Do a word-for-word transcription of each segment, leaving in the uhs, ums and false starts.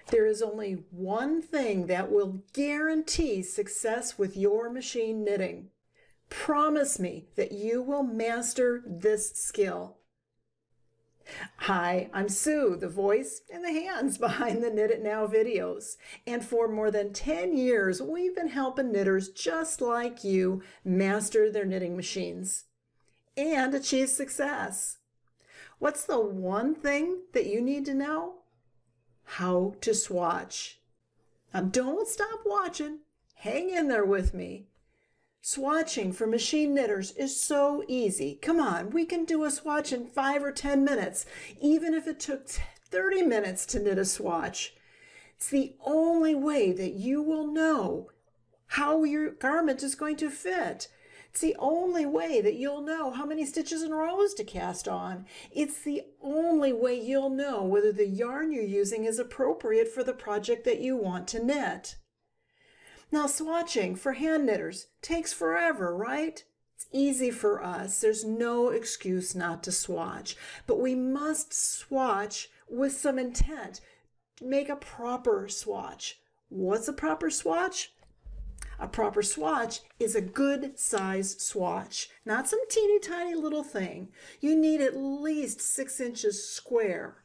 There is only one thing that will guarantee success with your machine knitting. Promise me that you will master this skill. Hi, I'm Sue, the voice and the hands behind the Knit It Now videos. And for more than ten years, we've been helping knitters just like you master their knitting machines and achieve success. What's the one thing that you need to know? How to swatch. Now don't stop watching. Hang in there with me. Swatching for machine knitters is so easy. Come on, we can do a swatch in five or ten minutes, even if it took thirty minutes to knit a swatch. It's the only way that you will know how your garment is going to fit. It's the only way that you'll know how many stitches and rows to cast on. It's the only way you'll know whether the yarn you're using is appropriate for the project that you want to knit. Now, swatching for hand knitters takes forever, right? It's easy for us. There's no excuse not to swatch, but we must swatch with some intent. Make a proper swatch. What's a proper swatch? A proper swatch is a good size swatch, not some teeny tiny little thing. You need at least six inches square.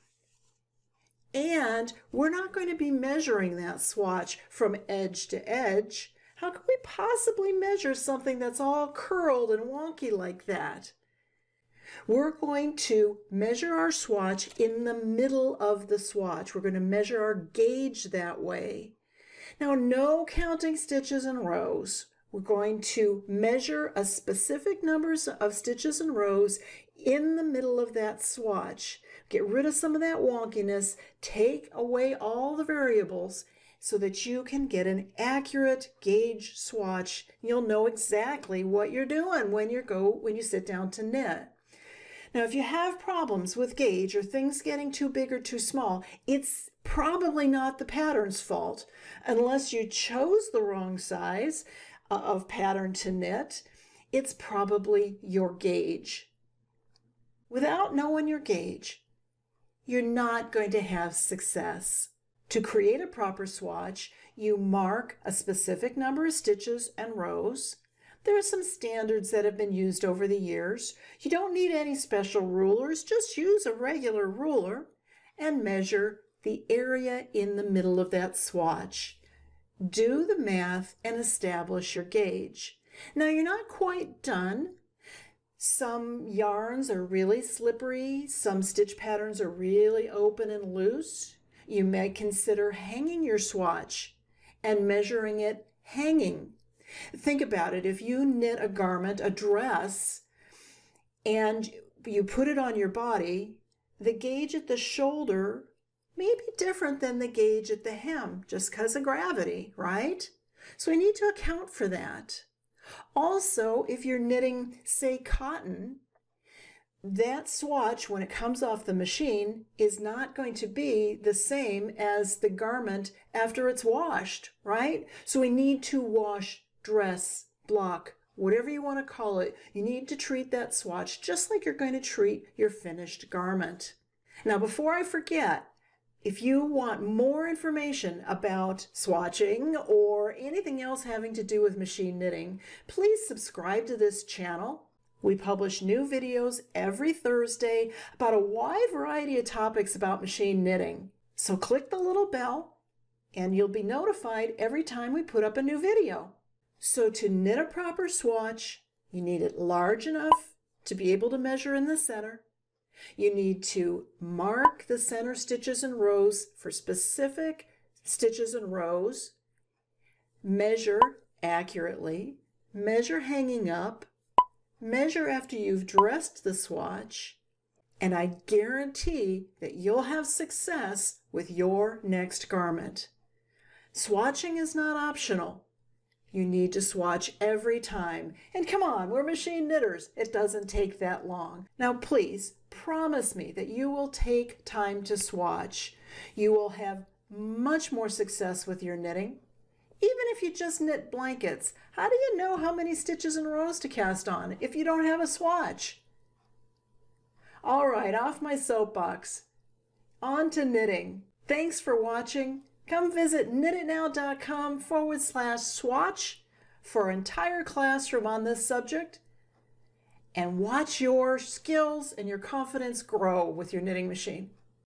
And we're not going to be measuring that swatch from edge to edge. How can we possibly measure something that's all curled and wonky like that? We're going to measure our swatch in the middle of the swatch. We're going to measure our gauge that way. Now, no counting stitches and rows. We're going to measure a specific number of stitches and rows in the middle of that swatch. Get rid of some of that wonkiness, take away all the variables so that you can get an accurate gauge swatch. You'll know exactly what you're doing when you go when you sit down to knit. Now, if you have problems with gauge or things getting too big or too small, it's probably not the pattern's fault unless you chose the wrong size of pattern to knit. It's probably your gauge. Without knowing your gauge, you're not going to have success. To create a proper swatch, you mark a specific number of stitches and rows. There are some standards that have been used over the years. You don't need any special rulers, just use a regular ruler and measure the area in the middle of that swatch. Do the math and establish your gauge. Now, you're not quite done. Some yarns are really slippery. Some stitch patterns are really open and loose. You may consider hanging your swatch and measuring it hanging. Think about it. If you knit a garment, a dress, and you put it on your body, the gauge at the shoulder may be different than the gauge at the hem just because of gravity, right? So we need to account for that. Also, if you're knitting, say, cotton, that swatch, when it comes off the machine, is not going to be the same as the garment after it's washed, right? So we need to wash, dress, block, whatever you want to call it. You need to treat that swatch just like you're going to treat your finished garment. Now, before I forget, if you want more information about swatching or anything else having to do with machine knitting, please subscribe to this channel. We publish new videos every Thursday about a wide variety of topics about machine knitting. So click the little bell and you'll be notified every time we put up a new video. So to knit a proper swatch, you need it large enough to be able to measure in the center. You need to mark the center stitches and rows for specific stitches and rows, measure accurately, measure hanging up, measure after you've dressed the swatch, and I guarantee that you'll have success with your next garment. Swatching is not optional. You need to swatch every time. And come on, we're machine knitters. It doesn't take that long. Now, please promise me that you will take time to swatch. You will have much more success with your knitting. Even if you just knit blankets, how do you know how many stitches and rows to cast on if you don't have a swatch? All right, off my soapbox. On to knitting. Thanks for watching. Come visit knititnow.com forward slash swatch for an entire classroom on this subject and watch your skills and your confidence grow with your knitting machine.